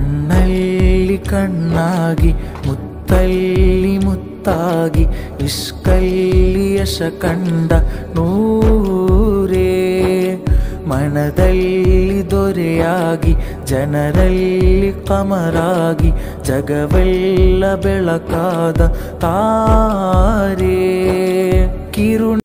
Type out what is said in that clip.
ಕಣ್ಣಲ್ಲಿ ಕಣ್ಣಾಗಿ ಮುತ್ತಲ್ಲಿ ಮುತ್ತಾಗಿ ಇಷ್ಕಲ್ಲಿ ಯಶ ಕಂಡ ನೂರೇ ಮನದಲ್ಲಿ ದೊರೆಯಾಗಿ ಜನರಲ್ಲಿ ಕಮರಾಗಿ ಜಗವೆಲ್ಲ ಬೆಳಕಾದ ತಾರೆ ಕಿರು